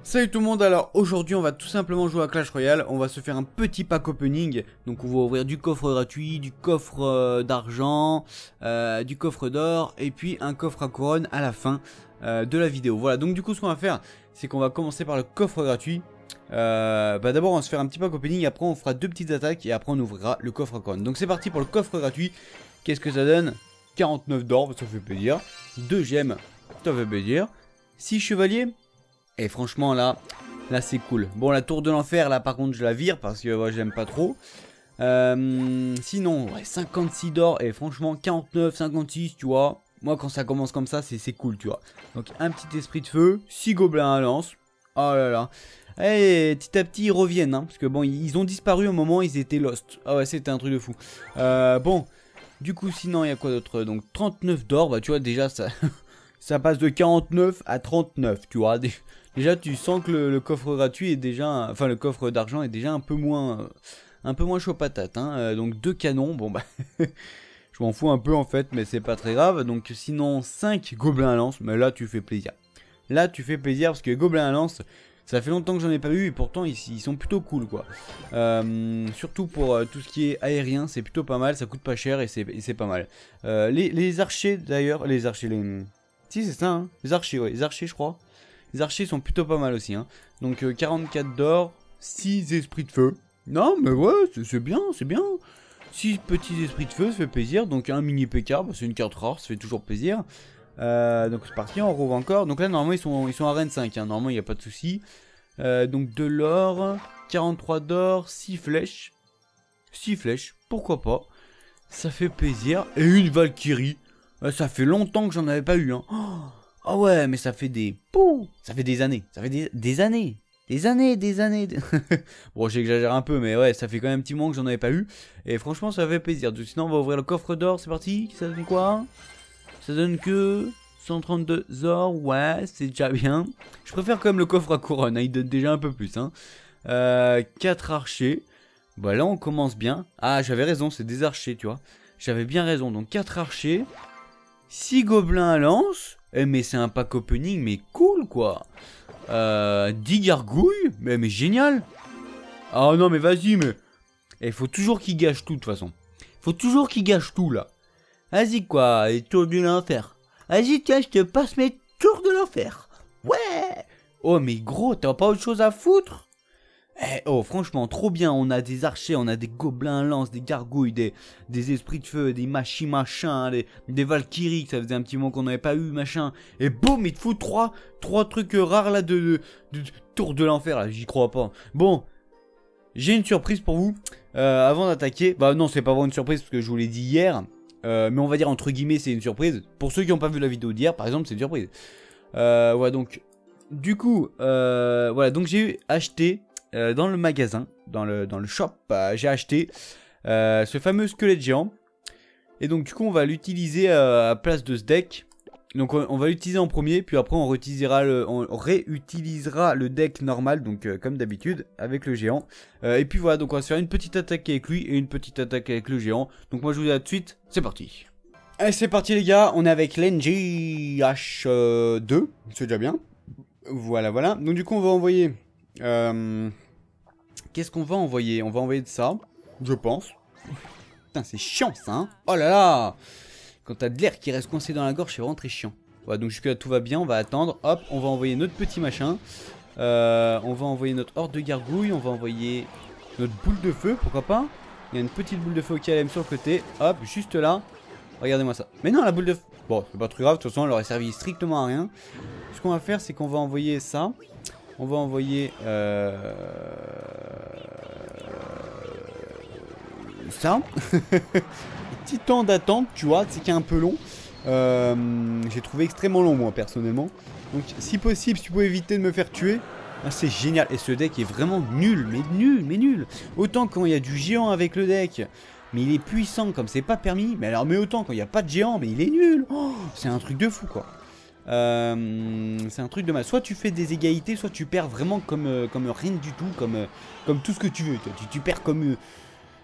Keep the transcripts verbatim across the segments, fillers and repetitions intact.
Salut tout le monde, alors aujourd'hui on va tout simplement jouer à Clash Royale. On va se faire un petit pack opening. Donc on va ouvrir du coffre gratuit, du coffre euh, d'argent, euh, du coffre d'or et puis un coffre à couronne à la fin euh, de la vidéo. Voilà, donc du coup ce qu'on va faire, c'est qu'on va commencer par le coffre gratuit. euh, bah D'abord on va se faire un petit pack opening, après on fera deux petites attaques et après on ouvrira le coffre à couronne. Donc c'est parti pour le coffre gratuit. Qu'est-ce que ça donne? Quarante-neuf d'or, ça fait plaisir. Deux gemmes, ça fait plaisir. Six chevaliers. Et franchement là, là c'est cool. Bon, la tour de l'enfer là par contre je la vire parce que ouais, j'aime pas trop. Euh, sinon ouais, cinquante-six d'or et franchement quarante-neuf, cinquante-six tu vois. Moi quand ça commence comme ça c'est cool tu vois. Donc un petit esprit de feu, six gobelins à lance. Oh là là. Et petit à petit ils reviennent hein, parce que bon ils ont disparu au moment où ils étaient lost. Ah ouais c'était un truc de fou. Euh, bon du coup sinon il y a quoi d'autre? Donc trente-neuf d'or, bah tu vois déjà ça... ça passe de quarante-neuf à trente-neuf, tu vois. Déjà, tu sens que le, le coffre gratuit est déjà... Enfin, le coffre d'argent est déjà un peu moins... Euh, un peu moins chaud patate, hein. Euh, donc, deux canons, bon bah... je m'en fous un peu, en fait, mais c'est pas très grave. Donc, sinon, cinq gobelins à lance. Mais là, tu fais plaisir. Là, tu fais plaisir, parce que les gobelins à lance... Ça fait longtemps que j'en ai pas eu, et pourtant, ils, ils sont plutôt cool, quoi. Euh, surtout pour euh, tout ce qui est aérien, c'est plutôt pas mal. Ça coûte pas cher, et c'est pas mal. Euh, les, les archers, d'ailleurs... Les archers, les... Si c'est ça, hein. Les archers, ouais, les archers je crois. Les archers sont plutôt pas mal aussi, hein. Donc euh, quarante-quatre d'or, six esprits de feu. Non mais ouais, c'est bien, c'est bien. six petits esprits de feu, ça fait plaisir. Donc un mini P K, bah, c'est une carte rare, ça fait toujours plaisir. Euh, donc c'est parti, on rouvre encore. Donc là normalement ils sont, ils sont à Rennes cinq, hein. Normalement il n'y a pas de souci. euh, Donc de l'or, quarante-trois d'or, six flèches. six flèches, pourquoi pas. Ça fait plaisir. Et une Valkyrie. Ça fait longtemps que j'en avais pas eu, hein. Oh ouais, mais ça fait des... Pouh, ça fait des années. Ça fait des, des années. Des années, des années. Bon, j'exagère un peu, mais ouais, ça fait quand même un petit moment que j'en avais pas eu. Et franchement, ça fait plaisir. Sinon, on va ouvrir le coffre d'or, c'est parti. Ça donne quoi? Ça donne que... cent trente-deux or, ouais, c'est déjà bien. Je préfère quand même le coffre à couronne, hein. Il donne déjà un peu plus, hein. Euh, quatre archers. Bah là, on commence bien. Ah, j'avais raison, c'est des archers, tu vois. J'avais bien raison. Donc, quatre archers. six gobelins à lance. Eh mais c'est un pack opening mais cool quoi. euh, dix gargouilles. Mais, mais génial. Ah non mais vas-y mais. Il faut toujours qu'il gâche tout de toute façon. Faut toujours qu'il gâche tout là. Vas-y quoi, les tours de l'enfer. Vas-y tiens je te passe mes tours de l'enfer. Ouais. Oh mais gros t'as pas autre chose à foutre? Eh, oh franchement trop bien, on a des archers, on a des gobelins à lance, des gargouilles, des, des esprits de feu, des machins machin, des, des valkyries, ça faisait un petit moment qu'on n'avait pas eu machin. Et boum il te fout trois, trois trucs rares là de, de, de, de tour de l'enfer là, j'y crois pas. Bon, j'ai une surprise pour vous, euh, avant d'attaquer, bah non c'est pas vraiment une surprise parce que je vous l'ai dit hier, euh, mais on va dire entre guillemets c'est une surprise. Pour ceux qui n'ont pas vu la vidéo d'hier par exemple c'est une surprise. Euh, voilà donc, du coup, euh, voilà donc j'ai acheté... Euh, dans le magasin, dans le, dans le shop, euh, j'ai acheté euh, ce fameux squelette géant. Et donc du coup on va l'utiliser euh, à place de ce deck. Donc on, on va l'utiliser en premier, puis après on réutilisera le, on réutilisera le deck normal, donc euh, comme d'habitude, avec le géant. Euh, et puis voilà, donc on va se faire une petite attaque avec lui et une petite attaque avec le géant. Donc moi je vous dis à tout de suite, c'est parti. Allez c'est parti les gars, on est avec l'N G H deux, c'est déjà bien. Voilà voilà, donc du coup on va envoyer... Euh, Qu'est-ce qu'on va envoyer? On va envoyer de ça, je pense. Putain, c'est chiant ça, hein. Oh là là. Quand t'as de l'air qui reste coincé dans la gorge, c'est vraiment très chiant. Voilà, donc jusque là tout va bien, on va attendre. Hop, on va envoyer notre petit machin. Euh, on va envoyer notre horde de gargouilles. On va envoyer notre boule de feu, pourquoi pas. Il y a une petite boule de feu qui aime sur le côté. Hop, juste là. Regardez-moi ça. Mais non, la boule de feu. Bon, c'est pas très grave, de toute façon, elle aurait servi strictement à rien. Ce qu'on va faire, c'est qu'on va envoyer ça. On va envoyer euh... ça. Petit temps d'attente, tu vois, c'est qui est un peu long. Euh... J'ai trouvé extrêmement long, moi, personnellement. Donc, si possible, si tu peux éviter de me faire tuer, ah, c'est génial. Et ce deck est vraiment nul, mais nul, mais nul. Autant quand il y a du géant avec le deck, mais il est puissant comme c'est pas permis. Mais alors, mais autant quand il n'y a pas de géant, mais il est nul. Oh, c'est un truc de fou, quoi. Euh, c'est un truc de mal. Soit tu fais des égalités, soit tu perds vraiment comme, euh, comme rien du tout, comme, euh, comme tout ce que tu veux. Tu, tu perds comme, euh,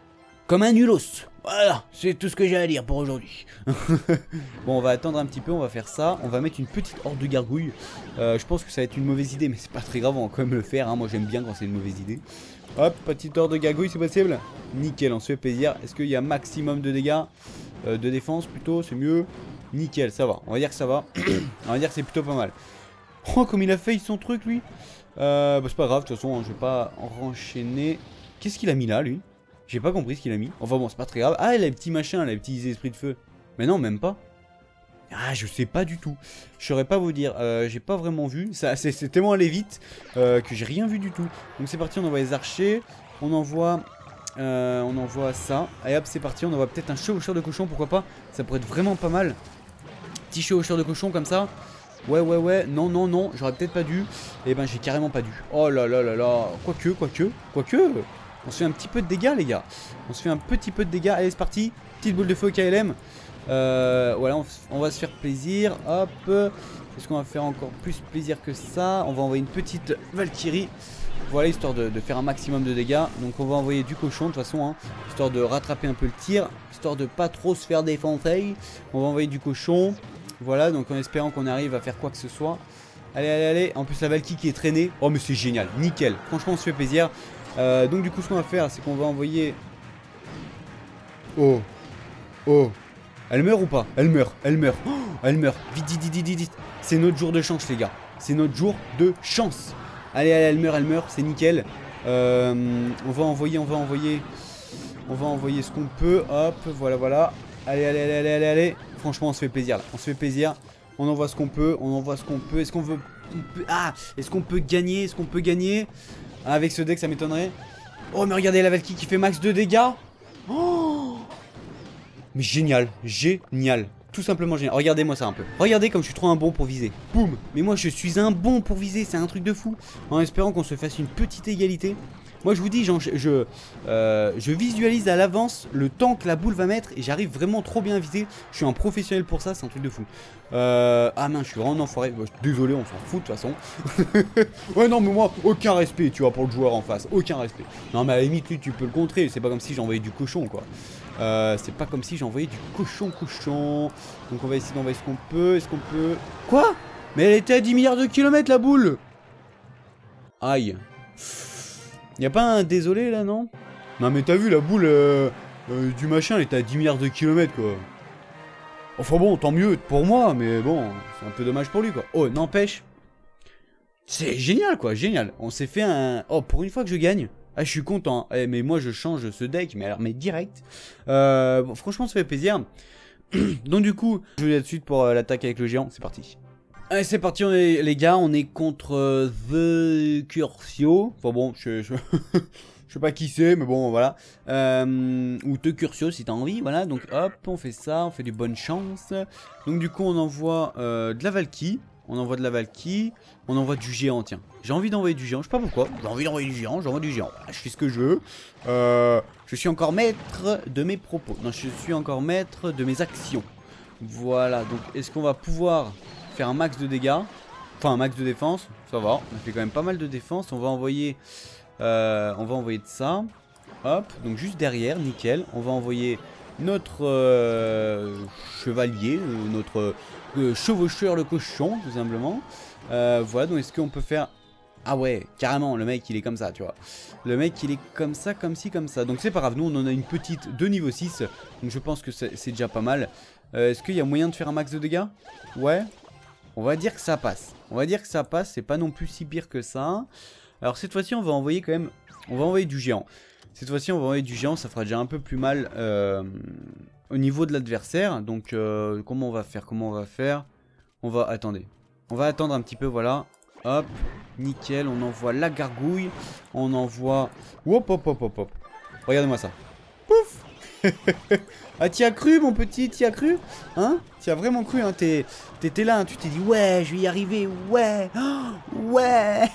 Comme un nulos. Voilà, c'est tout ce que j'ai à dire pour aujourd'hui. Bon, on va attendre un petit peu, on va faire ça. On va mettre une petite horde de gargouilles. Euh, je pense que ça va être une mauvaise idée, mais c'est pas très grave, on va quand même le faire. Hein. Moi, j'aime bien quand c'est une mauvaise idée. Hop, petite horde de gargouilles, c'est possible? Nickel, on se fait plaisir. Est-ce qu'il y a maximum de dégâts euh, de défense plutôt? C'est mieux. Nickel, ça va. On va dire que ça va. On va dire que c'est plutôt pas mal. Oh, comme il a fait son truc, lui. Euh, bah, c'est pas grave, de toute façon, hein, je vais pas renchaîner. Qu'est-ce qu'il a mis là, lui? J'ai pas compris ce qu'il a mis. Enfin bon, c'est pas très grave. Ah, il a les petits machins, les petits esprits de feu. Mais non, même pas. Ah, je sais pas du tout. Je saurais pas vous dire. Euh, j'ai pas vraiment vu. Ça, c'est tellement allé vite euh, que j'ai rien vu du tout. Donc c'est parti, on envoie les archers. On envoie... Euh, on envoie ça. Allez hop, c'est parti. On envoie peut-être un chevaucheur de cochon, pourquoi pas. Ça pourrait être vraiment pas mal. Petit chevaucheur de cochon comme ça. Ouais, ouais, ouais. Non, non, non. J'aurais peut-être pas dû. Eh ben, j'ai carrément pas dû. Oh là là là là. Quoique, quoique, quoique. On se fait un petit peu de dégâts, les gars. On se fait un petit peu de dégâts. Allez, c'est parti. Petite boule de feu K L M. Euh, voilà, on, on va se faire plaisir. Hop. Est-ce qu'on va faire encore plus plaisir que ça? On va envoyer une petite Valkyrie. Voilà, histoire de, de faire un maximum de dégâts. Donc on va envoyer du cochon de toute façon, hein, histoire de rattraper un peu le tir, histoire de pas trop se faire défoncer. On va envoyer du cochon. Voilà, donc en espérant qu'on arrive à faire quoi que ce soit. Allez, allez, allez. En plus la Valkyrie qui est traînée. Oh mais c'est génial, nickel. Franchement on se fait plaisir. euh, Donc du coup ce qu'on va faire, c'est qu'on va envoyer... Oh. Oh. Elle meurt ou pas? Elle meurt, elle meurt. Oh, elle meurt. Vite, vite, vite, vite, vite. C'est notre jour de chance les gars. C'est notre jour de chance. Allez, allez, elle meurt, elle meurt, c'est nickel. Euh, on va envoyer, on va envoyer, on va envoyer ce qu'on peut. Hop, voilà, voilà. Allez, allez, allez, allez, allez, allez. Franchement, on se fait plaisir là. On se fait plaisir. On envoie ce qu'on peut, on envoie ce qu'on peut. Est-ce qu'on veut, on peut... ah, est-ce qu'on peut gagner? Est-ce qu'on peut gagner avec ce deck? Ça m'étonnerait. Oh, mais regardez la Valkyrie qui fait max de dégâts. Oh, mais génial, génial. Tout simplement génial. Regardez-moi ça un peu. Regardez comme je suis trop un bon pour viser. Boum. Mais moi je suis un bon pour viser. C'est un truc de fou. En espérant qu'on se fasse une petite égalité. Moi je vous dis, je, je, euh, je visualise à l'avance le temps que la boule va mettre. Et j'arrive vraiment trop bien à viser. Je suis un professionnel pour ça. C'est un truc de fou. euh, Ah mince, je suis vraiment enfoiré. Bon, désolé, on s'en fout de toute façon. Ouais non mais moi aucun respect tu vois pour le joueur en face. Aucun respect. Non mais à la limite lui tu peux le contrer. C'est pas comme si j'envoyais du cochon quoi. Euh, c'est pas comme si j'envoyais du cochon cochon. Donc on va essayer d'envoyer ce qu'on peut. Est-ce qu'on peut... Quoi? Mais elle était à dix milliards de kilomètres la boule. Aïe. Y'a pas un désolé là non? Non mais t'as vu la boule euh, euh, du machin elle était à dix milliards de kilomètres quoi. Enfin bon tant mieux pour moi. Mais bon c'est un peu dommage pour lui quoi. Oh n'empêche. C'est génial quoi, génial. On s'est fait un... Oh pour une fois que je gagne. Ah je suis content, eh, mais moi je change ce deck, mais alors mais direct. Euh, bon, franchement ça fait plaisir. Donc du coup, je vais là de suite pour euh, l'attaque avec le géant, c'est parti. Allez c'est parti on est, les gars, on est contre euh, The Curcio. Enfin bon, je, je, je sais pas qui c'est, mais bon voilà. Euh, ou The Curcio si t'as envie, voilà. Donc hop, on fait ça, on fait du bonne chance. Donc du coup on envoie euh, de la Valkyrie. On envoie de la Valkyrie, on envoie du géant, tiens. J'ai envie d'envoyer du géant, je sais pas pourquoi. J'ai envie d'envoyer du géant, j'envoie du géant. Voilà, je fais ce que je veux. Euh, je suis encore maître de mes propos. Non, je suis encore maître de mes actions. Voilà, donc est-ce qu'on va pouvoir faire un max de dégâts? Enfin, un max de défense, ça va. On a fait quand même pas mal de défense. On va envoyer, euh, on va envoyer de ça. Hop, donc juste derrière, nickel. On va envoyer notre euh, chevalier, euh, notre... Euh, chevaucheur le cochon tout simplement. euh, Voilà donc est-ce qu'on peut faire... Ah ouais carrément le mec il est comme ça tu vois. Le mec il est comme ça comme ci comme ça. Donc c'est pas grave, nous on en a une petite de niveau six. Donc je pense que c'est déjà pas mal. euh, Est-ce qu'il y a moyen de faire un max de dégâts? Ouais. On va dire que ça passe. On va dire que ça passe, c'est pas non plus si pire que ça. Alors cette fois-ci on va envoyer quand même... On va envoyer du géant. Cette fois-ci on va envoyer du géant, ça fera déjà un peu plus mal euh, au niveau de l'adversaire. Donc euh, comment on va faire? Comment on va faire? On va... Attendez. On va attendre un petit peu, voilà. Hop. Nickel, on envoie la gargouille. On envoie... Hop hop hop hop hop. Regardez-moi ça. Pouf. Ah t'y as cru mon petit? T'y as cru? Hein? T'y as vraiment cru hein? T'étais là, hein, tu t'es dit ouais je vais y arriver. Ouais. Oh, ouais.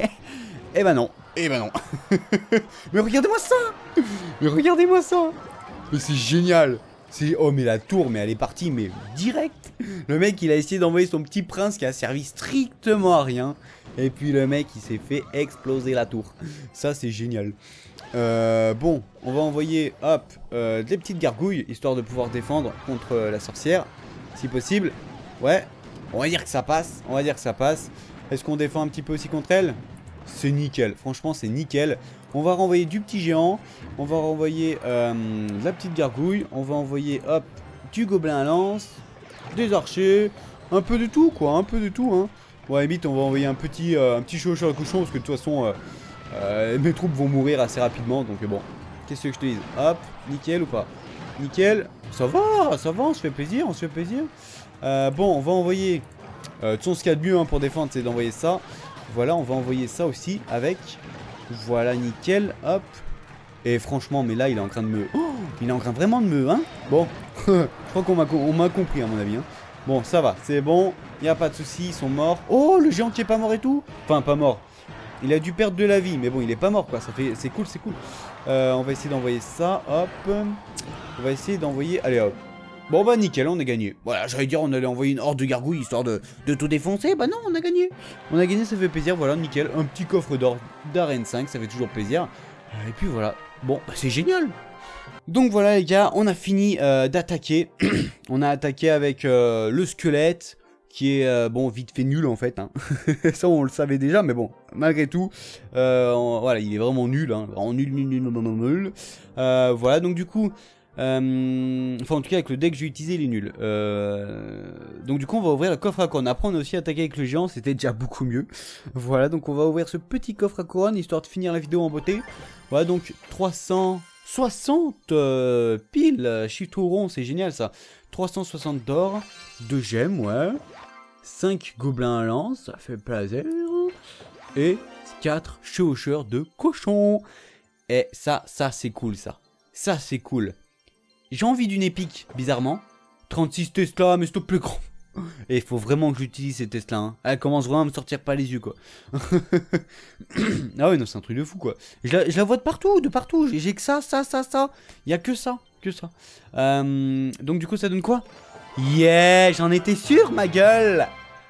Eh ben non. Eh ben non. Mais regardez-moi ça. Mais regardez-moi ça. Mais c'est génial. Oh mais la tour, mais elle est partie, mais direct. Le mec il a essayé d'envoyer son petit prince qui a servi strictement à rien. Et puis le mec il s'est fait exploser la tour. Ça c'est génial. Euh, bon, on va envoyer hop euh, des petites gargouilles histoire de pouvoir défendre contre euh, la sorcière, si possible. Ouais, on va dire que ça passe. On va dire que ça passe. Est-ce qu'on défend un petit peu aussi contre elle? C'est nickel. Franchement, c'est nickel. On va renvoyer du petit géant. On va renvoyer euh, la petite gargouille. On va envoyer hop du gobelin à lance, des archers, un peu de tout quoi, un peu de tout. Hein. Bon, à la limite, on va envoyer un petit, euh, un petit cheveu sur le cochon parce que de toute façon. Euh, Euh, mes troupes vont mourir assez rapidement, donc bon. Qu'est-ce que je te dis? Hop, nickel ou pas? Nickel. Ça va, ça va, on se fait plaisir, on se fait plaisir. Euh, bon, on va envoyer... Euh, de toute façon, ce qu'il y a de mieux hein, pour défendre, c'est d'envoyer ça. Voilà, on va envoyer ça aussi avec... Voilà, nickel, hop. Et franchement, mais là, il est en train de me... Oh, il est en train vraiment de me... Hein bon, je crois qu'on m'a compris, à mon avis. Hein. Bon, ça va, c'est bon. Il n'y a pas de souci, ils sont morts. Oh, le géant qui est pas mort et tout. Enfin, pas mort. Il a dû perdre de la vie, mais bon, il est pas mort quoi. Ça fait, c'est cool, c'est cool. Euh, on va essayer d'envoyer ça, hop. On va essayer d'envoyer, allez hop. Bon bah nickel, on a gagné. Voilà, j'allais dire on allait envoyer une horde de gargouilles histoire de, de tout défoncer. Bah non, on a gagné. On a gagné, ça fait plaisir. Voilà, nickel. Un petit coffre d'or d'arène cinq, ça fait toujours plaisir. Et puis voilà. Bon, bah c'est génial. Donc voilà les gars, on a fini euh, d'attaquer. On a attaqué avec euh, le squelette. Qui est, euh, bon, vite fait nul en fait. Hein. Ça, on le savait déjà, mais bon, malgré tout, euh, on, voilà, il est vraiment nul. Hein, vraiment nul, nul, nul, nul, nul, nul. Euh, voilà, donc du coup, euh, enfin, en tout cas, avec le deck que j'ai utilisé, il est nul. Euh, donc du coup, on va ouvrir le coffre à couronne. Après, on a aussi attaqué avec le géant, c'était déjà beaucoup mieux. Voilà, donc on va ouvrir ce petit coffre à couronne, histoire de finir la vidéo en beauté. Voilà, donc trois cent soixante euh, piles, chiffre tout rond, c'est génial ça. trois cent soixante d'or, deux gemmes, ouais. cinq gobelins à lance, ça fait plaisir. Et quatre chevaucheurs de cochon. Et ça, ça c'est cool ça. Ça c'est cool. J'ai envie d'une épique, bizarrement. trente-six Tesla, mais c'est plus grand. Et il faut vraiment que j'utilise ces Tesla. Hein. Elle commence vraiment à me sortir pas les yeux quoi. Ah ouais, non, c'est un truc de fou quoi. Je la, je la vois de partout, de partout. J'ai que ça, ça, ça, ça. Il y a que ça, que ça. Euh, donc du coup, ça donne quoi? Yeah, j'en étais sûr, ma gueule.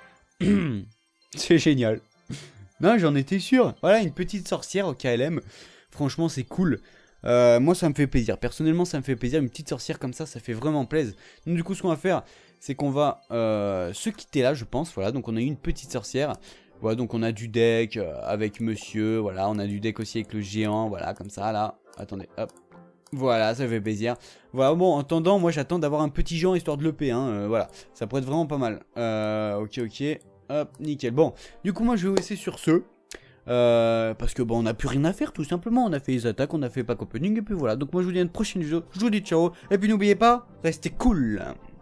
C'est génial. Non, j'en étais sûr. Voilà, une petite sorcière au K L M. Franchement, c'est cool. Euh, moi, ça me fait plaisir. Personnellement, ça me fait plaisir. Une petite sorcière comme ça, ça fait vraiment plaisir. Donc, du coup, ce qu'on va faire, c'est qu'on va euh, se quitter là, je pense. Voilà, donc on a eu une petite sorcière. Voilà, donc on a du deck euh, avec monsieur. Voilà, on a du deck aussi avec le géant. Voilà, comme ça, là. Attendez, hop. Voilà, ça fait plaisir. Voilà, bon, en attendant, moi j'attends d'avoir un petit géant histoire de le l'E P, hein, euh, voilà. Ça pourrait être vraiment pas mal. Euh, ok, ok. Hop, nickel. Bon, du coup, moi je vais vous laisser sur ce. Euh, parce que bon, on n'a plus rien à faire, tout simplement. On a fait les attaques, on a fait pack opening, et puis voilà. Donc moi je vous dis à une prochaine vidéo. Je vous dis ciao. Et puis n'oubliez pas, restez cool.